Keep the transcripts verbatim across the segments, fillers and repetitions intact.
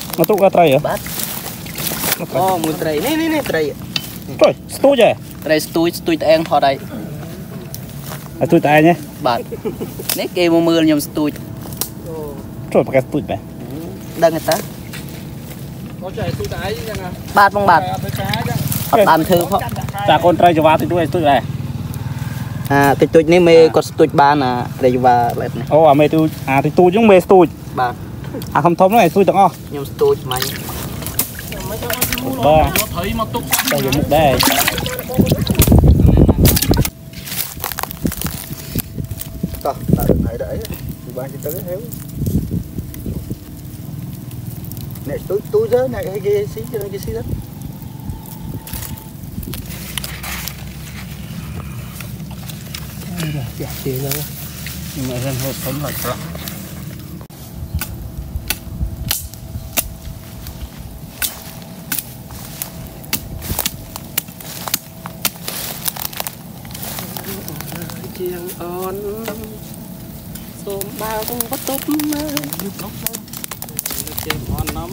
nó tụ ra tray à ô một tray này này này tray rồi stui vậy tray stui stui em thọ đây à stui tay nhé bạn nét kêu mua mưa nhom stui rồi phải cái stui vậy đăng người ta có chạy stui tay chứ à bát bằng bát bàn thư không ta con tray cho vào thì tôi stui này à thì tôi này mê có stui ban à đây vào lại này ô à mê tôi à thì tôi giống mê stui bạn à không thông này stui tặng o nhom stui mày ba thấy mà tục đây là một đây Tao, tại thấy đấy thì bạn chỉ tới héo này tôi tôi đó này cái cái xí cho cái xí đó dạ tiền đâu nhưng mà dân hộ sống là rõ chiang on xôm bao cũng bắt tốp chiang on lắm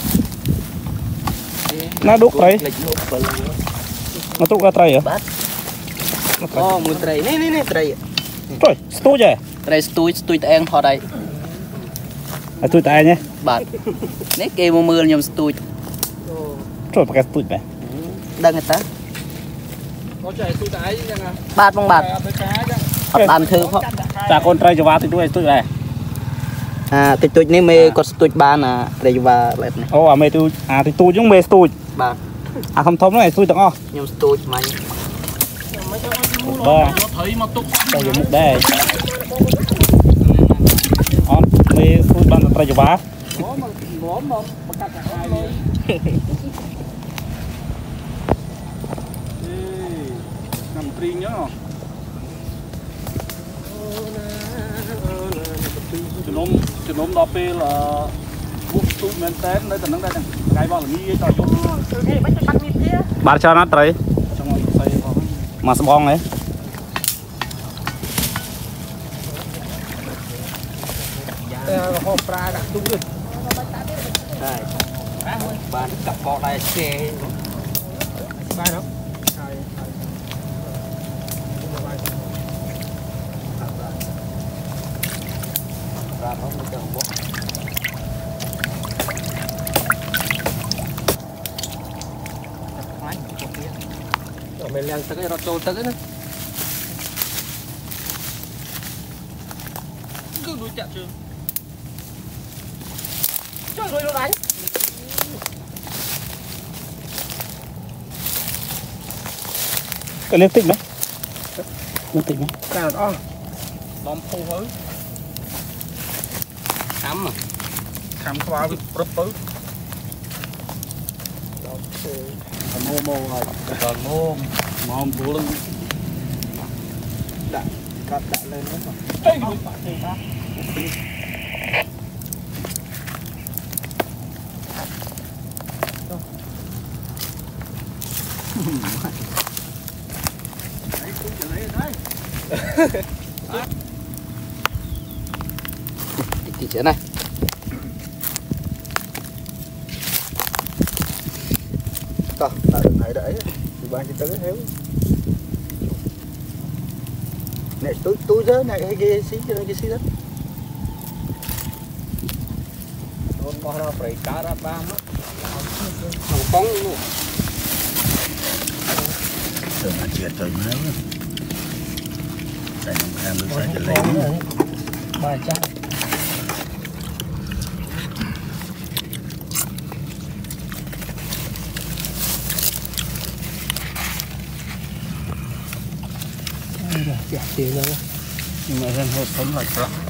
nó đúc đấy nó tụ ra tray à bát ô một tray này này này tray rồi stui vậy tray stui stui em thọ đây à stui tay nhé bạn nét kêu mua mưa nhom stui rồi phải cái stui vậy đăng người ta có chạy stui tay chứ à bát bằng bát bàn thư không ta con tray cho vào thì tôi stui này à thì tôi này mê có stui ban à đây vào lại này ô à mê tôi à thì tôi giống mê stui bạn à không thông này stui tặng o nhom stui mày ba thấy mà tục đây là một đây on mê stui ban tray cho vào có mà có mà mà cắt cả hai luôn nằm tri nhớ không chừng nôm chừng nôm đo pê là buộc tụt men tén đấy tận năng đây cái vào là nghi cho vô ba cho nó tray trong lòng xây vào mà sập bong ấy hộp ra đặt đúng rồi đây bạn cặp cọ này xe sai đâu ra nó mới chồng bố rồi mình lên tới cái rọt trâu tới nữa cứ đuổi chặt chưa trời ơi nó đánh cái liên tích đấy liên tích đấy cái là đó đom phô hứ khám mà khám qua với bớt bớt mô mô rồi còn mô mô bố lưng đặt đặt đặt lên nó rồi ê cái bạn chơi ta thì chuyện này Tao, tại thấy đấy thì bạn chỉ tới héo này tôi tôi đó này cái cái xí cho cái xí đó con bò ra phải cá ra ba mất thằng phóng luôn tưởng là chuyện rồi nữa tại em nó phải cho lấy ba trăm nhưng mà dân hộ sống là rõ